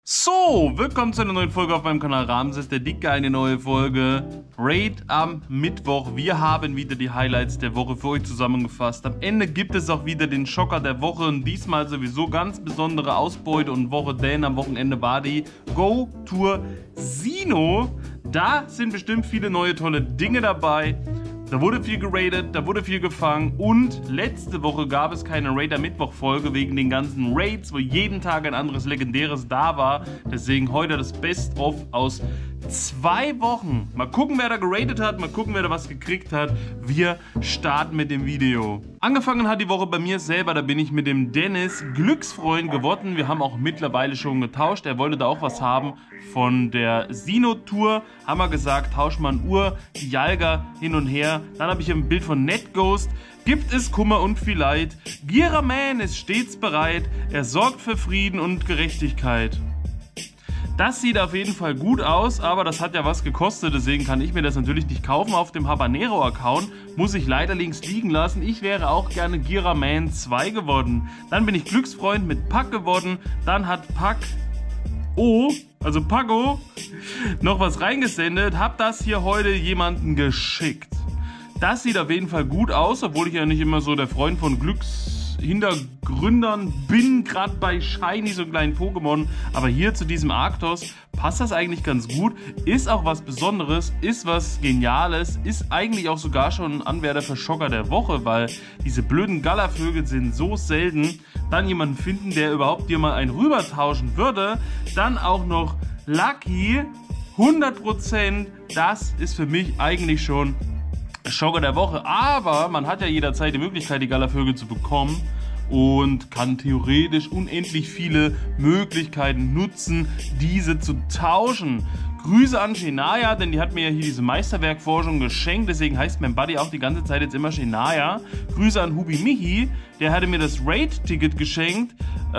So, willkommen zu einer neuen Folge auf meinem Kanal Ramses, der Dicke, eine neue Folge. Raid am Mittwoch. Wir haben wieder die Highlights der Woche für euch zusammengefasst. Am Ende gibt es auch wieder den Schocker der Woche und diesmal sowieso ganz besondere Ausbeute und Woche, denn am Wochenende war die Go Tour Sino. Da sind bestimmt viele neue tolle Dinge dabei. Da wurde viel geradet, da wurde viel gefangen und letzte Woche gab es keine Raid-am-Mittwoch-Folge wegen den ganzen Raids, wo jeden Tag ein anderes Legendäres da war. Deswegen heute das Best-of aus 2 Wochen. Mal gucken, wer da geradet hat, mal gucken, wer da was gekriegt hat. Wir starten mit dem Video. Angefangen hat die Woche bei mir selber, da bin ich mit dem Dennis Glücksfreund geworden. Wir haben auch mittlerweile schon getauscht, er wollte da auch was haben von der Sino-Tour. Haben wir gesagt, tausch mal ein Uhr, die Jalga hin und her. Dann habe ich ein Bild von Netghost. Gibt es Kummer und viel Leid? Giraman ist stets bereit, er sorgt für Frieden und Gerechtigkeit. Das sieht auf jeden Fall gut aus, aber das hat ja was gekostet, deswegen kann ich mir das natürlich nicht kaufen auf dem Habanero-Account. Muss ich leider links liegen lassen. Ich wäre auch gerne Giraman 2 geworden. Dann bin ich Glücksfreund mit Pack geworden. Dann hat Pack also Pago, noch was reingesendet. Hab das hier heute jemanden geschickt. Das sieht auf jeden Fall gut aus, obwohl ich ja nicht immer so der Freund von Glückshintergründern bin, gerade bei Shiny, so einen kleinen Pokémon. Aber hier zu diesem Arctos passt das eigentlich ganz gut. Ist auch was Besonderes, ist was Geniales, ist eigentlich auch sogar schon ein Anwärter für Schocker der Woche, weil diese blöden Gallervögel sind so selten. Dann jemanden finden, der überhaupt dir mal einen rübertauschen würde. Dann auch noch Lucky, 100%, das ist für mich eigentlich schon Schocker der Woche, aber man hat ja jederzeit die Möglichkeit, die Gallervögel zu bekommen und kann theoretisch unendlich viele Möglichkeiten nutzen, diese zu tauschen. Grüße an Shania, denn die hat mir ja hier diese Meisterwerkforschung geschenkt, deswegen heißt mein Buddy auch die ganze Zeit jetzt immer Shania. Grüße an Hubi Michi, der hatte mir das Raid-Ticket geschenkt.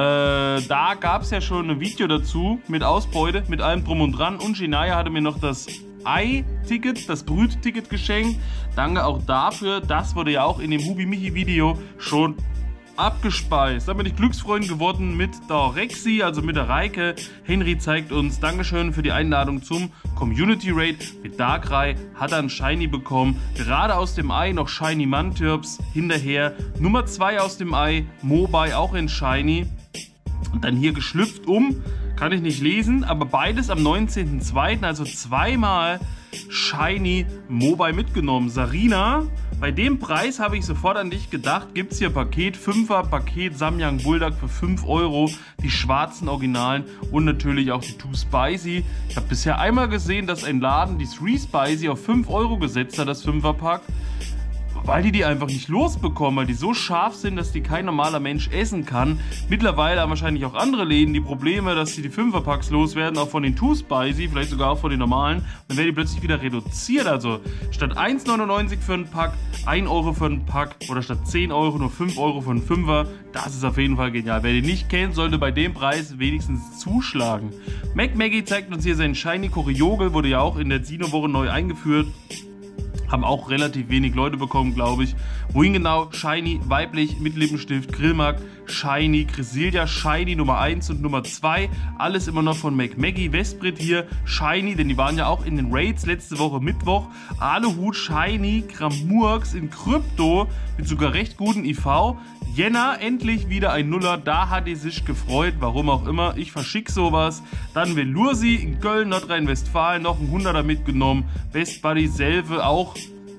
Da gab es ja schon ein Video dazu mit Ausbeute, mit allem drum und dran, und Shania hatte mir noch das Ei-Ticket, das Brüt-Ticket geschenkt. Danke auch dafür. Das wurde ja auch in dem Hubi-Michi-Video schon abgespeist. Dann bin ich Glücksfreund geworden mit der Rexi, also mit der Reike. Henry zeigt uns Dankeschön für die Einladung zum Community Raid. Mit Darkrai hat er ein Shiny bekommen. Gerade aus dem Ei noch Shiny Mantirps hinterher. Nummer 2 aus dem Ei, Mobai auch in Shiny. Und dann hier geschlüpft kann ich nicht lesen, aber beides am 19.02., also zweimal Shiny Mobai mitgenommen. Sarina, bei dem Preis habe ich sofort an dich gedacht, gibt es hier Paket 5er, Paket Samyang Bulldog für 5 €, die schwarzen Originalen und natürlich auch die 2 Spicy. Ich habe bisher einmal gesehen, dass ein Laden die 3 Spicy auf 5 € gesetzt hat, das 5er Pack. Weil die einfach nicht losbekommen, weil die so scharf sind, dass die kein normaler Mensch essen kann. Mittlerweile haben wahrscheinlich auch andere Läden die Probleme, dass sie die 5er-Packs loswerden, auch von den 2 Spicy, vielleicht sogar auch von den normalen. Dann werden die plötzlich wieder reduziert, also statt 1,99 € für einen Pack, 1 € für einen Pack oder statt 10 € nur 5 € für einen 5er. Das ist auf jeden Fall genial. Wer den nicht kennt, sollte bei dem Preis wenigstens zuschlagen. Maggie zeigt uns hier seinen Shiny Koryogel, wurde ja auch in der Sino-Woche neu eingeführt. Haben auch relativ wenig Leute bekommen, glaube ich. Wohin genau? Shiny, weiblich, mit Lippenstift, Grillmark, Shiny, Cresselia, Shiny Nummer 1 und Nummer 2. Alles immer noch von Maggie. Vesprit hier, Shiny, denn die waren ja auch in den Raids letzte Woche Mittwoch. Aluhut, Shiny, Kramurks in Krypto mit sogar recht guten IV. Jänner, endlich wieder ein Nuller, da hat die sich gefreut, warum auch immer, ich verschicke sowas. Dann Velursi in Köln, Nordrhein-Westfalen, noch ein 100er mitgenommen. Best Buddy Selve auch,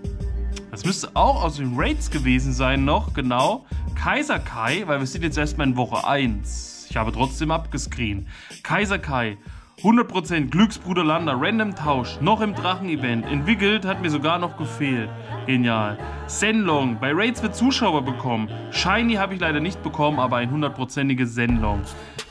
das müsste auch aus den Raids gewesen sein noch, genau. Kaiser Kai, weil wir sind jetzt erstmal in Woche 1. Ich habe trotzdem abgescreent. Kaiser Kai, 100% Glücksbruder Lander, Random Tausch, noch im Drachen-Event. Entwickelt, hat mir sogar noch gefehlt. Genial. Zenlong, bei Raids wird Zuschauer bekommen. Shiny habe ich leider nicht bekommen, aber ein 100%iges Zenlong.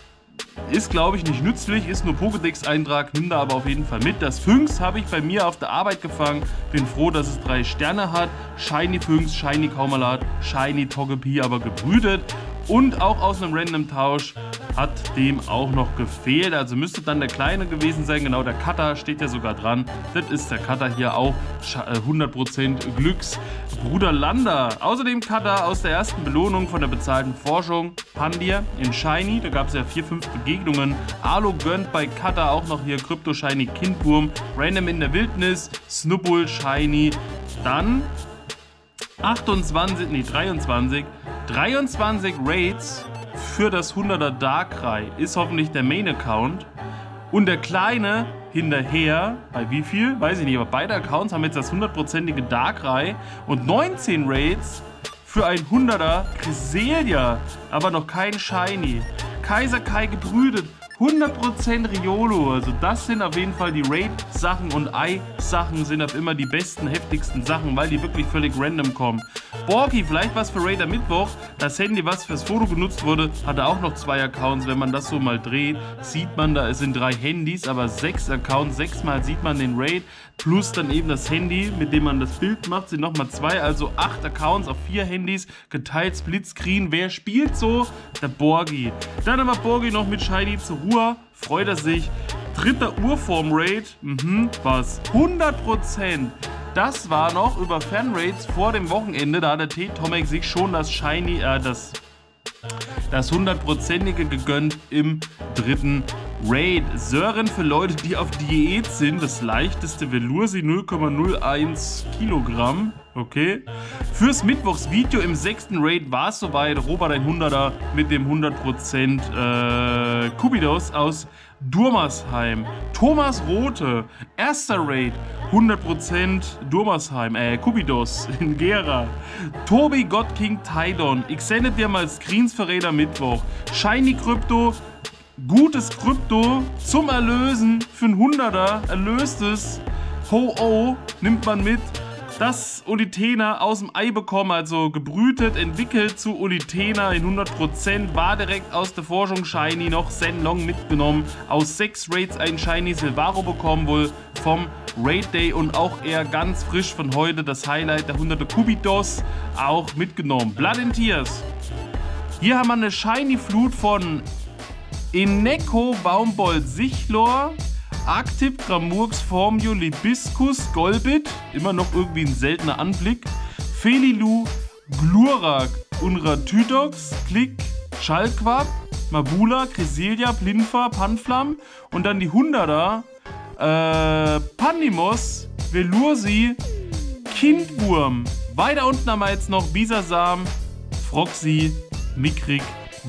Ist, glaube ich, nicht nützlich, ist nur Pokédex-Eintrag, nimm da aber auf jeden Fall mit. Das Phynx habe ich bei mir auf der Arbeit gefangen. Bin froh, dass es 3 Sterne hat. Shiny Phynx, Shiny Kaumalat, Shiny Togepi, aber gebrütet. Und auch aus einem Random-Tausch hat dem auch noch gefehlt. Also müsste dann der Kleine gewesen sein. Genau, der Cutter steht ja sogar dran. Das ist der Cutter hier auch. 100% Glücks. Bruder Landa. Außerdem Cutter aus der ersten Belohnung von der bezahlten Forschung. Pandir in Shiny. Da gab es ja 4-5 Begegnungen. Alo gönnt bei Cutter auch noch hier Krypto Shiny Kindwurm. Random in der Wildnis. Snubbull Shiny. Dann 23 Raids für das 100er Darkrai ist hoffentlich der Main-Account. Und der Kleine hinterher, bei wie viel? Weiß ich nicht, aber beide Accounts haben jetzt das 100%ige Darkrai und 19 Raids für ein 100er Cresselia, aber noch kein Shiny. Kaiser Kai gebrütet, 100% Riolo, also das sind auf jeden Fall die Raid-Sachen und Ei-Sachen sind auf immer die besten, heftigsten Sachen, weil die wirklich völlig random kommen. Borki, vielleicht was für Raider Mittwoch. Das Handy, was fürs Foto genutzt wurde, hatte auch noch 2 Accounts. Wenn man das so mal dreht, sieht man, da es sind 3 Handys, aber 6 Accounts. 6-mal sieht man den Raid, plus dann eben das Handy, mit dem man das Bild macht, sind nochmal 2, also 8 Accounts auf 4 Handys, geteilt Splitscreen. Wer spielt so? Der Borgi. Dann haben wir Borgi noch mit Shiny zur Ruhe. Freut er sich. 3. Urform-Raid. Was? 100%. Das war noch über Fanraids vor dem Wochenende. Da hat der T-Tomek sich schon das Shiny, das 100%ige gegönnt im 3. Raid. Sören für Leute, die auf Diät sind. Das leichteste Veloursi 0,01 Kilogramm. Okay. Fürs Mittwochsvideo im 6. Raid war es soweit. Robert ein 100er mit dem 100% Kubidos aus Durmersheim. Thomas Rote, erster Raid, 100% Durmersheim, Kubidos in Gera. Tobi Godking Tidon, ich sende dir mal Screens für Räder Mittwoch. Shiny Krypto, gutes Krypto zum Erlösen für ein 100er, erlöstes Ho-Oh nimmt man mit. Das Olitena aus dem Ei bekommen, also gebrütet, entwickelt zu Olitena in 100%, war direkt aus der Forschung Shiny, noch Zenlong mitgenommen, aus 6 Raids ein Shiny Silvaro bekommen, wohl vom Raid Day und auch eher ganz frisch von heute das Highlight der 100er Kubidos auch mitgenommen. Blood and Tears. Hier haben wir eine Shiny Flut von Eneko Baumbold Sichlor, Arctip, Gramurx, Formio, Libiscus, Golbit, immer noch irgendwie ein seltener Anblick, Felilu, Glurak, Unratydox, Klick, Schallquab, Mabula, Cresselia, Plinfa, Panflam und dann die 100er, Pandimos, Veloursi, Kindwurm. Weiter unten haben wir jetzt noch Bisasam, Froxy, Mikrik,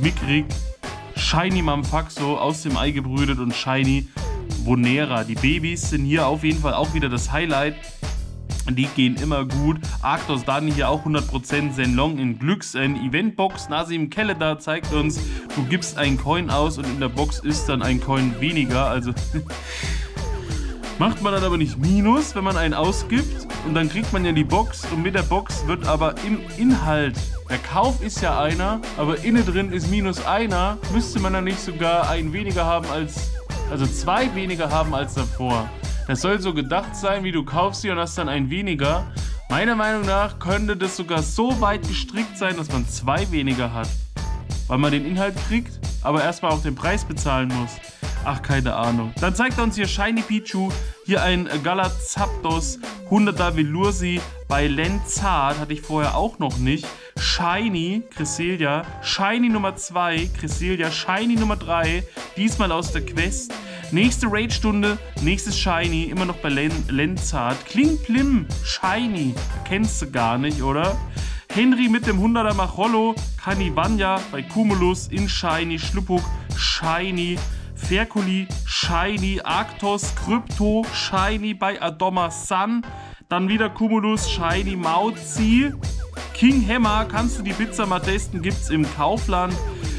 Shiny Mamfaxo aus dem Ei gebrütet und Shiny Vonera. Die Babys sind hier auf jeden Fall auch wieder das Highlight. Die gehen immer gut. Arctos Dani hier auch 100% Zenlong in Glücks Eventbox. Nasim Keleda zeigt uns, du gibst einen Coin aus und in der Box ist dann ein Coin weniger. Also macht man dann aber nicht Minus, wenn man einen ausgibt. Und dann kriegt man ja die Box und mit der Box wird aber im Inhalt, der Kauf ist ja einer, aber innen drin ist minus einer. Müsste man dann nicht sogar einen weniger haben als, also 2 weniger haben als davor. Das soll so gedacht sein, wie du kaufst sie und hast dann einen weniger. Meiner Meinung nach könnte das sogar so weit gestrickt sein, dass man 2 weniger hat. Weil man den Inhalt kriegt, aber erstmal auch den Preis bezahlen muss. Ach, keine Ahnung. Dann zeigt er uns hier Shiny Pichu, hier ein Galazapdos, 100er Veloursi bei Lenzard, hatte ich vorher auch noch nicht. Shiny Cresselia, Shiny Nummer 2, Cresselia, Shiny Nummer 3, diesmal aus der Quest. Nächste Raid-Stunde, nächstes Shiny, immer noch bei Lenzard. Kling Plim, Shiny, kennst du gar nicht, oder? Henry mit dem 100er Machollo, Canivania bei Cumulus in Shiny, Schluppuk, Shiny, Ferkuli, Shiny, Arctos, Krypto, Shiny bei Adoma Sun, dann wieder Cumulus, Shiny, Mauzi, King Hammer, kannst du die Pizza mal testen, gibt's im Kaufland.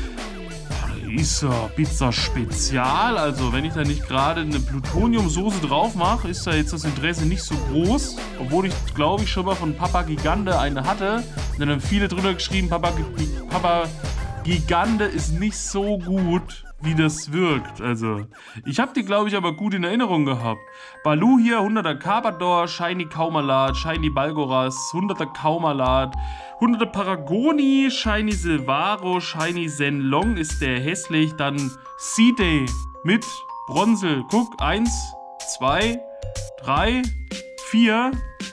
Ist ja Pizza Spezial, also wenn ich da nicht gerade eine Plutoniumsoße drauf mache, ist da jetzt das Interesse nicht so groß, obwohl ich glaube ich schon mal von Papa Gigante eine hatte. Und dann haben viele drüber geschrieben, Papa Gigante ist nicht so gut. wie das wirkt. Also, ich habe die, glaube ich, aber gut in Erinnerung gehabt. Baloo hier, 100er Carpador, Shiny Kaumalat, Shiny Balgoras, 100er Kaumalat, 100er Paragoni, Shiny Silvaro, Shiny Zenlong ist der hässlich. Dann C-Day mit Bronzel. Guck, 1, 2, 3, 4.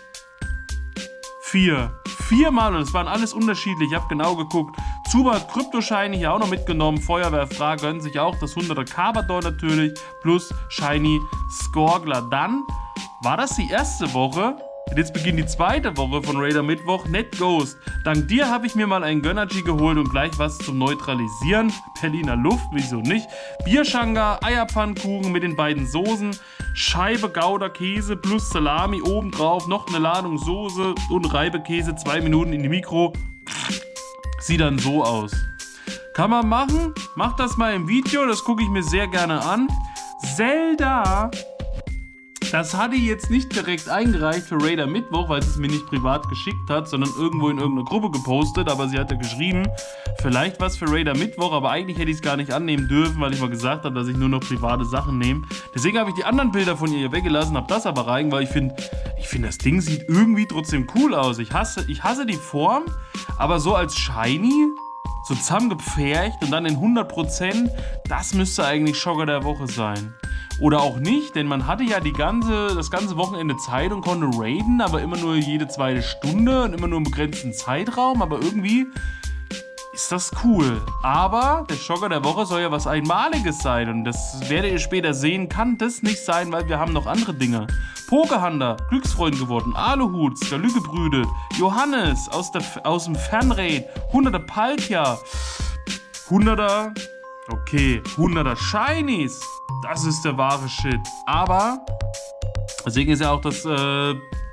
4 Mal und es waren alles unterschiedlich. Ich habe genau geguckt. Zubat Krypto Shiny hier auch noch mitgenommen. Feuerwehrfrage gönnen sich auch das 100er Carpador natürlich. Plus Shiny Skorgler. Dann war das die erste Woche. Und jetzt beginnt die zweite Woche von Raider Mittwoch. Net Ghost. Dank dir habe ich mir mal einen Gönnergy geholt und gleich was zum Neutralisieren. Berliner Luft, wieso nicht? Bierschanga, Eierpfannkuchen mit den beiden Soßen. Scheibe Gouda Käse plus Salami obendrauf. Noch eine Ladung Soße und Reibekäse. 2 Minuten in die Mikro. Sieht dann so aus. Kann man machen. Macht das mal im Video. Das gucke ich mir sehr gerne an. Zelda. Das hatte ich jetzt nicht direkt eingereicht für Raider Mittwoch, weil sie es mir nicht privat geschickt hat, sondern irgendwo in irgendeiner Gruppe gepostet. Aber sie hatte geschrieben, vielleicht was für Raider Mittwoch, aber eigentlich hätte ich es gar nicht annehmen dürfen, weil ich mal gesagt habe, dass ich nur noch private Sachen nehme. Deswegen habe ich die anderen Bilder von ihr weggelassen, habe das aber rein, weil ich finde, das Ding sieht irgendwie trotzdem cool aus. Ich hasse die Form, aber so als Shiny, so zusammengepfercht und dann in 100%, das müsste eigentlich Schocker der Woche sein. Oder auch nicht, denn man hatte ja das ganze Wochenende Zeit und konnte raiden, aber immer nur jede zweite Stunde und immer nur im begrenzten Zeitraum. Aber irgendwie ist das cool. Aber der Schocker der Woche soll ja was Einmaliges sein und das werdet ihr später sehen, kann das nicht sein, weil wir haben noch andere Dinge. Pokehunter, Glücksfreund geworden, Aluhut, Skalü gebrütet, Johannes aus dem Fernraid, 100er Palkia, 100er, okay, 100er Shinies. Das ist der wahre Shit. Aber, deswegen ist ja auch das, oh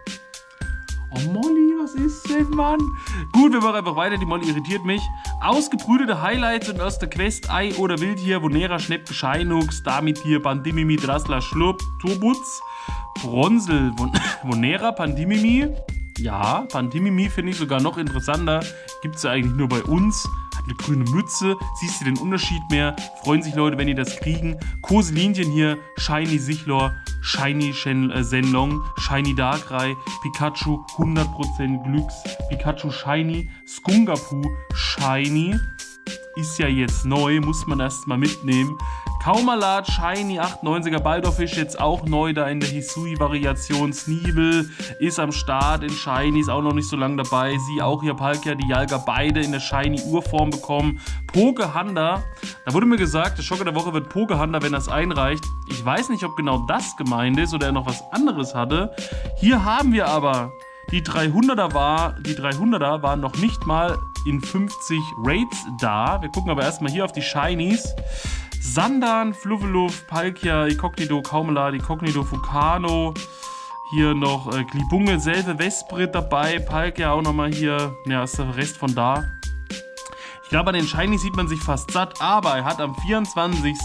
Molly, was ist denn, Mann? Gut, wir machen einfach weiter, die Molly irritiert mich. Ausgebrütete Highlights und aus der Quest Ei oder Wild hier, Vonera, Schnepke, Scheinux, damit hier Pandimimi, Drasla, Schlupp, Turbutz, Bronzel, Vonera, Pandimimi. Ja, Pandimimi finde ich sogar noch interessanter. Gibt es ja eigentlich nur bei uns. Eine grüne Mütze, siehst du den Unterschied mehr? Freuen sich Leute, wenn die das kriegen. Koselinchen hier, Shiny Sichlor, Shiny Zenlong, Shiny Darkrai, Pikachu 100% Glücks, Pikachu Shiny, Skungapu Shiny, ist ja jetzt neu, muss man erstmal mitnehmen. Kaumalat, Shiny, 98er Baldorfisch, jetzt auch neu da in der Hisui-Variation. Sneebel ist am Start in Shiny, ist auch noch nicht so lange dabei. Sie auch hier Palkia, die Dialga, beide in der Shiny-Urform bekommen. Pokehunter, da wurde mir gesagt, der Schocker der Woche wird Pokehunter, wenn das einreicht. Ich weiß nicht, ob genau das gemeint ist oder er noch was anderes hatte. Hier haben wir aber die 300er waren noch nicht mal in 50 Raids da. Wir gucken aber erstmal hier auf die Shinies. Sandan, Fluffeluff, Palkia, Inkognito, Kaumalat, Inkognito, Fukano. Hier noch Glibunge, selbe Vesprit dabei. Palkia auch nochmal hier. Ja, ist der Rest von da. Ich glaube, an den Shinies sieht man sich fast satt. Aber er hat am 24.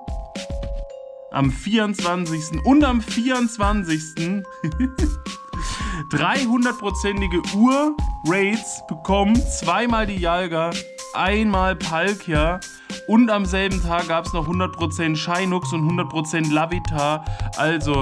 und am 24. 300%ige Ur-Raids bekommen. Zweimal die Dialga, einmal Palkia. Und am selben Tag gab es noch 100% Shinux und 100% Lavitar. Also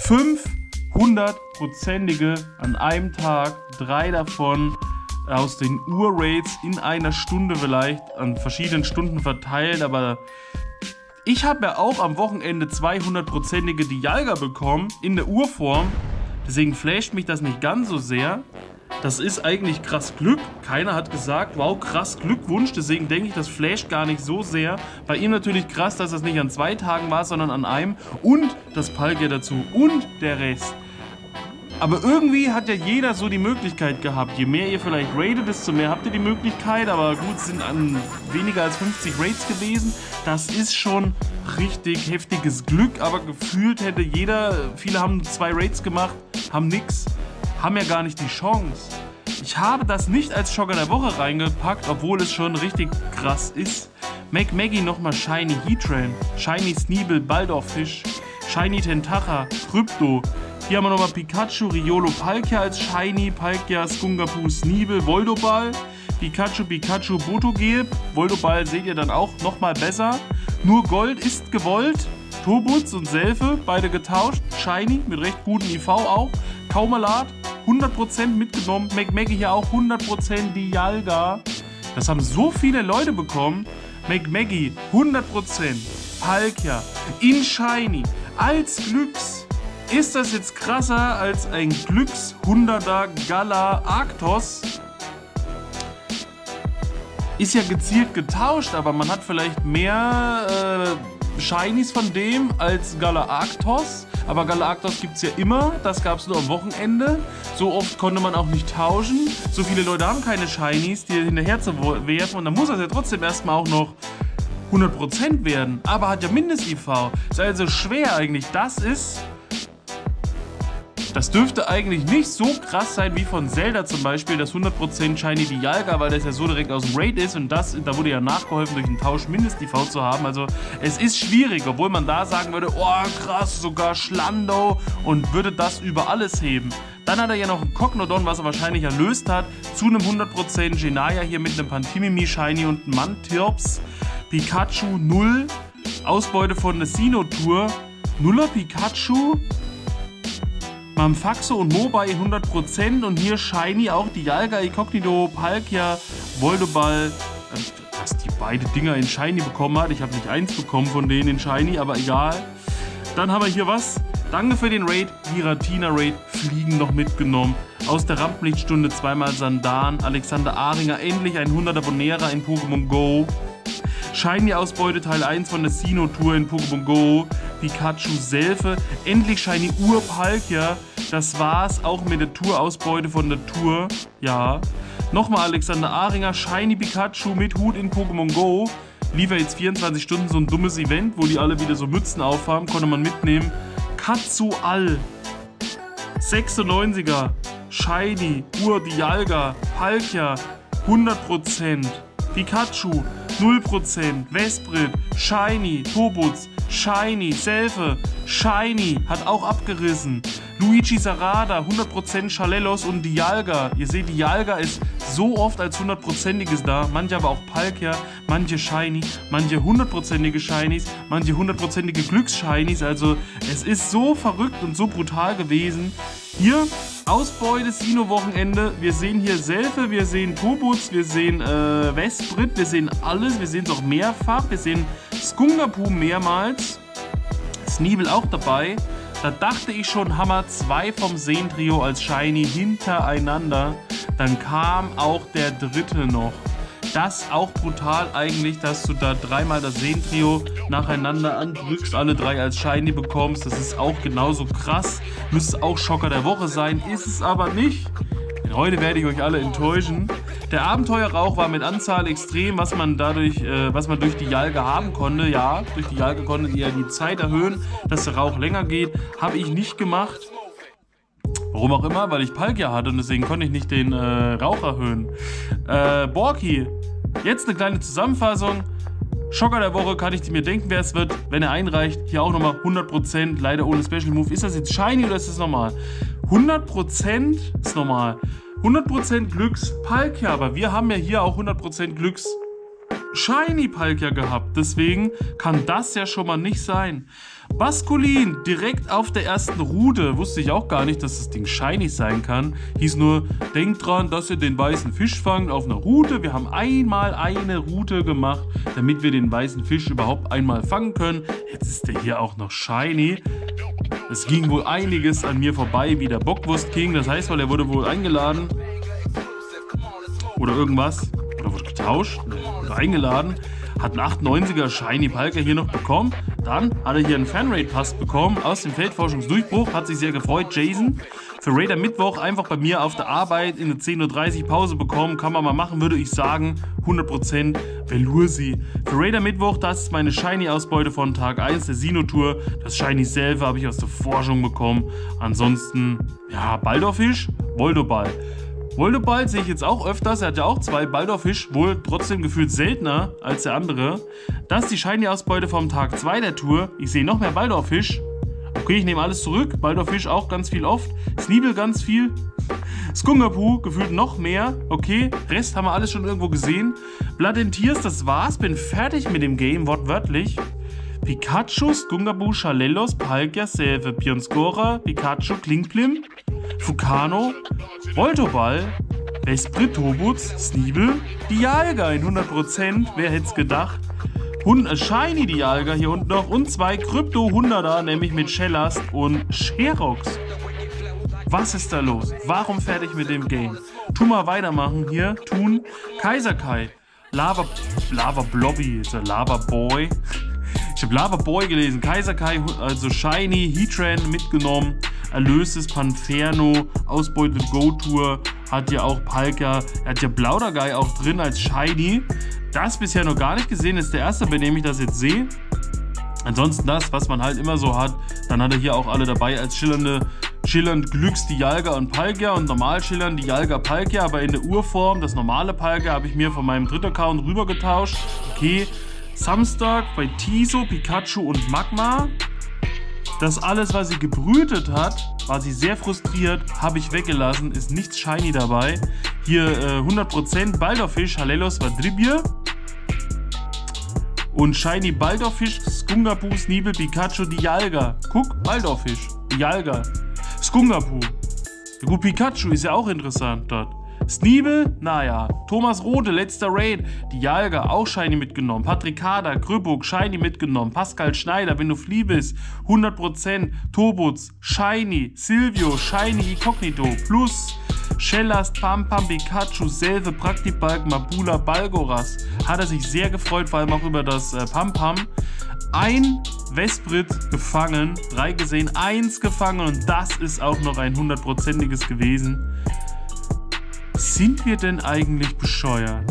500%ige an einem Tag. 3 davon aus den Ur-Raids in einer Stunde vielleicht. An verschiedenen Stunden verteilt. Aber ich habe ja auch am Wochenende 200%ige Dialga bekommen. In der Urform. Deswegen flasht mich das nicht ganz so sehr. Das ist eigentlich krass Glück. Keiner hat gesagt, wow, krass Glückwunsch. Deswegen denke ich, das flasht gar nicht so sehr. Bei ihm natürlich krass, dass das nicht an 2 Tagen war, sondern an einem. Und das Palkia dazu und der Rest. Aber irgendwie hat ja jeder so die Möglichkeit gehabt. Je mehr ihr vielleicht raidet, desto mehr habt ihr die Möglichkeit. Aber gut, es sind an weniger als 50 Raids gewesen. Das ist schon richtig heftiges Glück. Aber gefühlt hätte jeder, viele haben 2 Raids gemacht, haben nix. Haben ja gar nicht die Chance. Ich habe das nicht als Schocker der Woche reingepackt, obwohl es schon richtig krass ist. Maggie nochmal Shiny Heatran, Shiny Sneebel, Baldorfisch, Shiny Tentacha, Krypto. Hier haben wir nochmal Pikachu, Riolo, Palkia als Shiny, Palkia, Skungapu, Sneebel, Voldoball. Pikachu, Botogel. Voltoball seht ihr dann auch nochmal besser. Nur Gold ist gewollt. Turbutz und Selfe, beide getauscht. Shiny mit recht gutem IV auch. Kaumalat, 100% mitgenommen. McMaggie hier auch 100% Dialga. Das haben so viele Leute bekommen. McMaggie, 100%. Palkia, in Shiny, als Glücks. Ist das jetzt krasser als ein Glücks 100er Gala Arctos? Ist ja gezielt getauscht, aber man hat vielleicht mehr Shinies von dem als Gala Arctos. Aber Gala Arctos gibt es ja immer, das gab es nur am Wochenende. So oft konnte man auch nicht tauschen. So viele Leute haben keine Shinies, die hinterher zu werfen. Und dann muss das ja trotzdem erstmal auch noch 100% werden. Aber hat ja Mindest-IV. Ist also schwer eigentlich. Das dürfte eigentlich nicht so krass sein wie von Zelda zum Beispiel, das 100% Shiny Dialga, weil das ja so direkt aus dem Raid ist und da wurde ja nachgeholfen, durch den Tausch Mindest-IV zu haben. Also es ist schwierig, obwohl man da sagen würde, oh krass, sogar Schlando und würde das über alles heben. Dann hat er ja noch ein Cognodon, was er wahrscheinlich erlöst hat, zu einem 100% Genaya hier mit einem Pantimimi Shiny und einem Mantirps. Pikachu 0, Ausbeute von der Sinnoh-Tour, 0er Pikachu, Manfaxo und Mobile 100% und hier Shiny auch Dialga, Incognito, Palkia, Voltoball, dass die beide Dinger in Shiny bekommen hat. Ich habe nicht eins bekommen von denen in Shiny, aber egal. Dann haben wir hier was. Danke für den Raid, Giratina Raid, Fliegen noch mitgenommen. Aus der Rampenlichtstunde zweimal Sandan, Alexander Ahringer, endlich ein 100er Bonera in Pokémon Go. Shiny-Ausbeute Teil 1 von der Sinnoh-Tour in Pokémon Go. Pikachu Selfe. Endlich Shiny Ur-Palkia. Das war's auch mit der Tour-Ausbeute von der Tour. Ja. Nochmal Alexander Ahringer. Shiny Pikachu mit Hut in Pokémon Go. Lief ja jetzt 24 Stunden so ein dummes Event, wo die alle wieder so Mützen aufhaben. Konnte man mitnehmen. Katsual. 96er. Shiny Ur-Dialga. Palkia. 100%. Pikachu 0%, Vesprit, Shiny, Turbutz, Shiny, Selfe, Shiny, hat auch abgerissen. Luigi Sarada, 100% Shalelos und Dialga. Ihr seht, Dialga ist so oft als 100%iges da, manche aber auch Palkia, manche Shiny, manche 100%ige Shinies, manche 100%ige Glücks-Shinies. Also es ist so verrückt und so brutal gewesen. Hier Ausbeute Sinnoh-Wochenende. Wir sehen hier Selfe, wir sehen Turbutz, wir sehen Vesprit, wir sehen alles. Wir sehen es auch mehrfach. Wir sehen Skungapu mehrmals. Sneebel auch dabei. Da dachte ich schon, Hammer 2 vom Seentrio als Shiny hintereinander. Dann kam auch der dritte noch. Das auch brutal eigentlich, dass du da dreimal das Seentrio nacheinander andrückst, alle drei als Shiny bekommst. Das ist auch genauso krass. Müsste auch Schocker der Woche sein, ist es aber nicht. Denn heute werde ich euch alle enttäuschen. Der Abenteuerrauch war mit Anzahl extrem, was man durch die Dialga haben konnte. Ja, durch die Dialga konntet ihr ja die Zeit erhöhen, dass der Rauch länger geht. Habe ich nicht gemacht. Warum auch immer, weil ich Palkia hatte und deswegen konnte ich nicht den Rauch erhöhen. Borki, jetzt eine kleine Zusammenfassung. Schocker der Woche, kann ich mir denken, wer es wird, wenn er einreicht. Hier auch nochmal 100%, leider ohne Special Move. Ist das jetzt Shiny oder ist das normal? 100% ist normal. 100% Glücks Palkia, aber wir haben ja hier auch 100% Glücks Shiny Palkia gehabt. Deswegen kann das ja schon mal nicht sein. Baskulin, direkt auf der ersten Route. Wusste ich auch gar nicht, dass das Ding shiny sein kann. Hieß nur, denkt dran, dass ihr den weißen Fisch fangt auf einer Route. Wir haben einmal eine Route gemacht, damit wir den weißen Fisch überhaupt einmal fangen können. Jetzt ist der hier auch noch shiny. Es ging wohl einiges an mir vorbei, wie der Bockwurst King. Das heißt, weil er wurde wohl eingeladen. Oder irgendwas. Oder wurde getauscht. Oder eingeladen. Hat einen 98er Shiny Palkia hier noch bekommen. Dann hat er hier einen Fanraid-Pass bekommen aus dem Feldforschungsdurchbruch. Hat sich sehr gefreut. Jason. Für Raider Mittwoch einfach bei mir auf der Arbeit in der 10:30 Uhr Pause bekommen. Kann man mal machen, würde ich sagen. 100% Velursi. Für Raider Mittwoch, das ist meine Shiny-Ausbeute von Tag 1 der Sinnoh-Tour. Das Shiny Selve habe ich aus der Forschung bekommen. Ansonsten, ja, Baldorfisch, Voltoball. Voltoball sehe ich jetzt auch öfters, er hat ja auch 2 Baldorfisch, wohl trotzdem gefühlt seltener als der andere. Das ist die Shiny-Ausbeute vom Tag 2 der Tour. Ich sehe noch mehr Baldorfisch. Okay, ich nehme alles zurück. Baldorfisch auch ganz viel oft. Sneebel ganz viel. Skungapu gefühlt noch mehr. Okay, Rest haben wir alles schon irgendwo gesehen. Blood and Tears, das war's. Bin fertig mit dem Game, wortwörtlich. Pikachu, Skungapu, Shalelos, Palkia, Selve, Bionskora, Pikachu, Klinkplim, Fukano, Voltoball, Vesprit, Tobuts, Sneebel, Dialga in 100%. Wer hätte es gedacht? Shiny Dialga hier unten noch und 2 Krypto-100er, nämlich mit Shellast und Sherox. Was ist da los? Warum fertig mit dem Game? Tu mal weitermachen hier. Tun. Kaiserkai. Lava Blobby. Ist der Lava Boy. Ich habe Lava Boy gelesen. Kaiserkai, also Shiny, Heatran mitgenommen. Erlöses, Panferno, Ausbeute Go-Tour. Hat ja auch Palkia. Er hat ja Plauderguy auch drin als Shiny. Das bisher noch gar nicht gesehen. Ist der erste, bei dem ich das jetzt sehe. Ansonsten das, was man halt immer so hat. Dann hat er hier auch alle dabei als schillernd Glücks Dialga und Palkia und normal schillernd Dialga Palkia, aber in der Urform, das normale Palkia, habe ich mir von meinem dritten Account rüber getauscht. Okay, Samstag bei Tiso, Pikachu und Magma. Das alles, was sie gebrütet hat, war sie sehr frustriert, habe ich weggelassen, ist nichts Shiny dabei. Hier 100% Baldorfisch, Halelos war Dribbier. Und Shiny Baldorfisch, Skungapu, Sneebel, Pikachu, Dialga. Guck, Baldorfisch, Dialga, Skungapu. Ja gut, Pikachu ist ja auch interessant dort. Sneebel, naja. Thomas Rode, letzter Raid. Dialga, auch Shiny mitgenommen. Patrikada, Krüppuk, Shiny mitgenommen. Pascal Schneider, wenn du Flie bist, 100%. Tobuts, Shiny. Silvio, Shiny Incognito. Plus Shellast, Pam, Pikachu, Selve, Praktibalg, Mabula, Balgoras. Hat er sich sehr gefreut, vor allem auch über das Pam. Ein Vesprit gefangen, 3 gesehen, 1 gefangen und das ist auch noch ein 100%iges gewesen. Sind wir denn eigentlich bescheuert?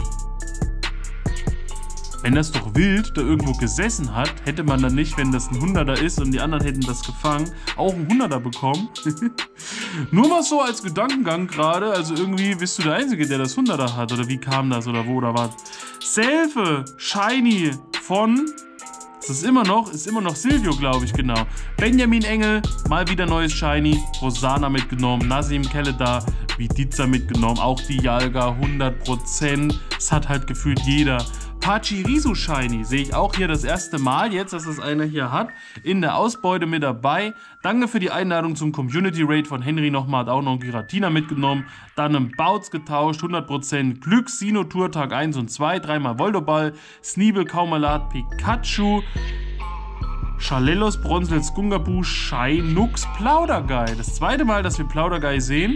Wenn das doch wild da irgendwo gesessen hat, hätte man dann nicht, wenn das ein 100er ist und die anderen hätten das gefangen, auch einen 100er bekommen? Nur mal so als Gedankengang gerade, also irgendwie bist du der Einzige, der das 100er hat, oder wie kam das, oder wo, oder was? Selve, Shiny von... Das ist immer noch Silvio, glaube ich, genau. Benjamin Engel, mal wieder neues Shiny. Rosana mitgenommen, Nazim Keledar, Vidiza mitgenommen, auch Dialga 100%. Das hat halt gefühlt jeder. Pachirisu Shiny sehe ich auch hier das erste Mal jetzt, dass das einer hier hat. In der Ausbeute mit dabei. Danke für die Einladung zum Community Raid von Henry nochmal. Hat auch noch einen Giratina mitgenommen. Dann einen Bouts getauscht. 100% Glück. Sino Tour Tag 1 und 2. 3-mal Voltoball. Sneebel, Kaumalat, Pikachu. Shalelos, Bronzel, Skungapu, Shinux, Plauderguy. Das zweite Mal, dass wir Plauderguy sehen.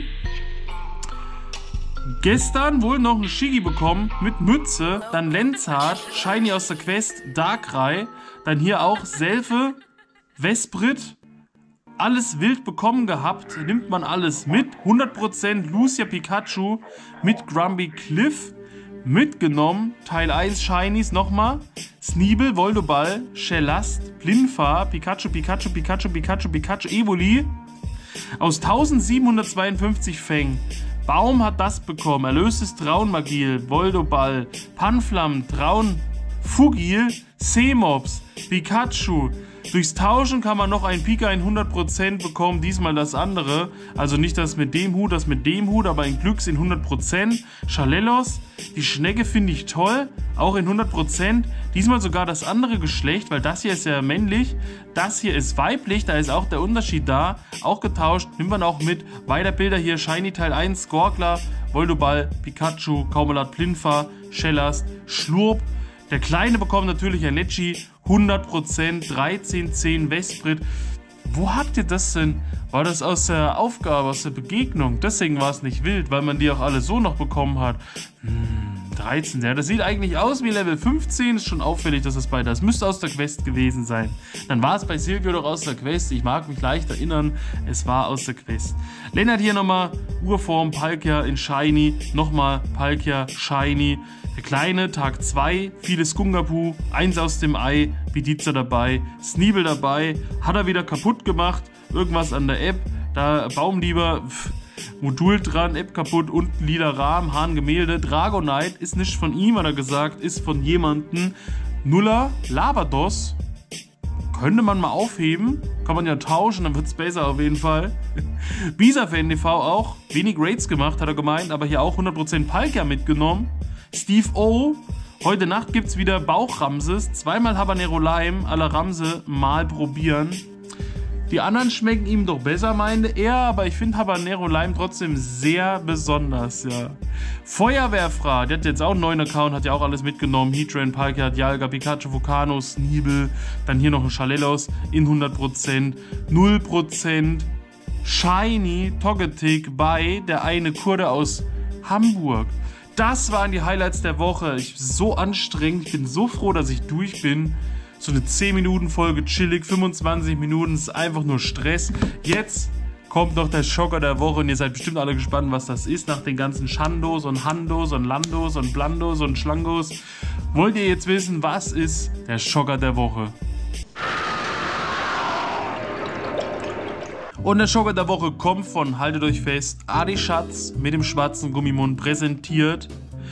Gestern wohl noch ein Shigi bekommen mit Mütze, dann Lenzart, Shiny aus der Quest, Darkrai, dann hier auch Selve, Vesprit, alles wild bekommen gehabt, nimmt man alles mit, 100% Lucia Pikachu mit Grumpy Cliff mitgenommen, Teil 1 Shinies nochmal, Sneebel, Voltoball, Shellast, Plinfa, Pikachu, Evoli, aus 1752 Fängen. Baum hat das bekommen. Erlöstes Traunmagil, Voltoball, Panflam, Traun, Fugil, Semops, Pikachu. Durchs Tauschen kann man noch ein Pika in 100% bekommen, diesmal das andere. Also nicht das mit dem Hut, das mit dem Hut, aber ein Glücks in 100%. Shalelos, die Schnecke finde ich toll, auch in 100%. Diesmal sogar das andere Geschlecht, weil das hier ist ja männlich, das hier ist weiblich, da ist auch der Unterschied da. Auch getauscht, nimmt man auch mit. Weiter Bilder hier, Shiny Teil 1, Skorkler, Voltoball, Pikachu, Kaumalat, Plinfa, Shellast, Schlurp. Der Kleine bekommt natürlich ein Letschi, 100%, 1310 Vesprit. Wo habt ihr das denn? War das aus der Aufgabe, aus der Begegnung? Deswegen war es nicht wild, weil man die auch alle so noch bekommen hat. 13, ja, das sieht eigentlich aus wie Level 15. Ist schon auffällig, dass das bei das müsste aus der Quest gewesen sein. Dann war es bei Silvio doch aus der Quest. Ich mag mich leicht erinnern, es war aus der Quest. Lennart hier nochmal, Urform, Palkia in Shiny. Nochmal Palkia, Shiny. Der Kleine, Tag 2, viele Skungapu, 1 aus dem Ei, Vidiza dabei, Sneebel dabei, hat er wieder kaputt gemacht, irgendwas an der App, da Baumlieber, Modul dran, App kaputt, unten lila Rahmen, Hahn Gemälde, Dragonite, ist nicht von ihm, hat er gesagt, ist von jemandem, Nuller, Lavados, könnte man mal aufheben, Kann man ja tauschen, dann wird es besser auf jeden Fall. Bisa-Fan TV auch. Wenig Raids gemacht, hat er gemeint, aber hier auch 100% Palkia mitgenommen. Steve O. Heute Nacht gibt es wieder Bauchramses. Zweimal Habanero Lime, à la Ramse mal probieren. Die anderen schmecken ihm doch besser, meinte er, aber ich finde Habanero Lime trotzdem sehr besonders, ja. Feuerwehrfrau, der hat jetzt auch einen neuen Account, hat ja auch alles mitgenommen. Heatran, Palkia, Dialga, Pikachu, Vulcano, Sneebel, dann hier noch ein Chalellos in 100%, 0%, Shiny, Togetic bei der eine Kurde aus Hamburg. Das waren die Highlights der Woche. So anstrengend, ich bin so froh, dass ich durch bin. So eine 10-Minuten-Folge, chillig, 25 Minuten, ist einfach nur Stress. Jetzt kommt noch der Schocker der Woche und ihr seid bestimmt alle gespannt, was das ist. Nach den ganzen Shandos und Handos und Landos und Blandos und Schlangos. Wollt ihr jetzt wissen, was ist der Schocker der Woche? Und der Schocker der Woche kommt von, haltet euch fest, Adi Schatz mit dem schwarzen Gummimund präsentiert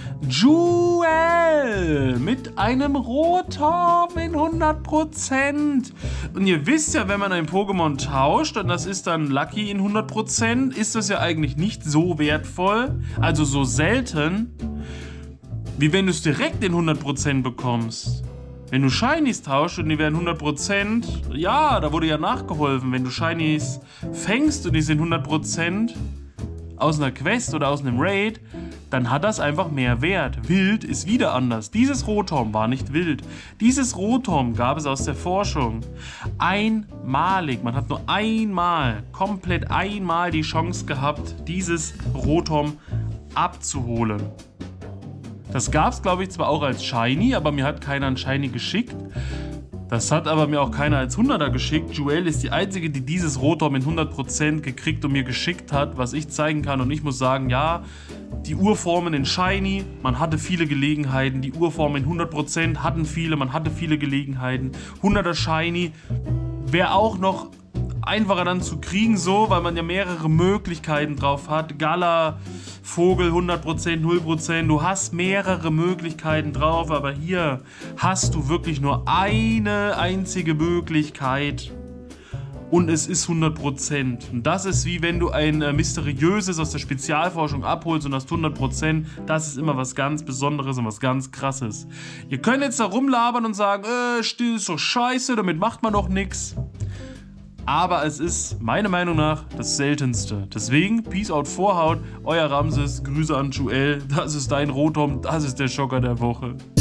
Jewel mit einem Rotom in 100%. Und ihr wisst ja, wenn man ein Pokémon tauscht und das ist dann Lucky in 100%, ist das ja eigentlich nicht so wertvoll, also so selten, wie wenn du es direkt in 100% bekommst. Wenn du Shinies tauscht und die werden 100%, ja, da wurde ja nachgeholfen. Wenn du Shinies fängst und die sind 100% aus einer Quest oder aus einem Raid, dann hat das einfach mehr Wert. Wild ist wieder anders. Dieses Rotom war nicht wild. Dieses Rotom gab es aus der Forschung. Einmalig. Man hat nur einmal, komplett einmal die Chance gehabt, dieses Rotom abzuholen. Das gab es, glaube ich, zwar auch als Shiny, aber mir hat keiner ein Shiny geschickt. Das hat aber mir auch keiner als 100er geschickt. Jewel ist die einzige, die dieses Rotom in 100% gekriegt und mir geschickt hat, was ich zeigen kann. Und ich muss sagen, ja, die Urformen in Shiny, man hatte viele Gelegenheiten. Die Urformen in 100% hatten viele, man hatte viele Gelegenheiten. 100er Shiny wäre auch noch einfacher dann zu kriegen, so, weil man ja mehrere Möglichkeiten drauf hat. Gala, Vogel 100%, 0%, du hast mehrere Möglichkeiten drauf, aber hier hast du wirklich nur eine einzige Möglichkeit und es ist 100%. Und das ist wie wenn du ein Mysteriöses aus der Spezialforschung abholst und hast 100%, das ist immer was ganz Besonderes und was ganz Krasses. Ihr könnt jetzt da rumlabern und sagen, still ist doch scheiße, damit macht man doch nichts. Aber es ist, meiner Meinung nach, das Seltenste. Deswegen, Peace out Vorhaut, euer Ramses, Grüße an Jewel, das ist dein Rotom, das ist der Schocker der Woche.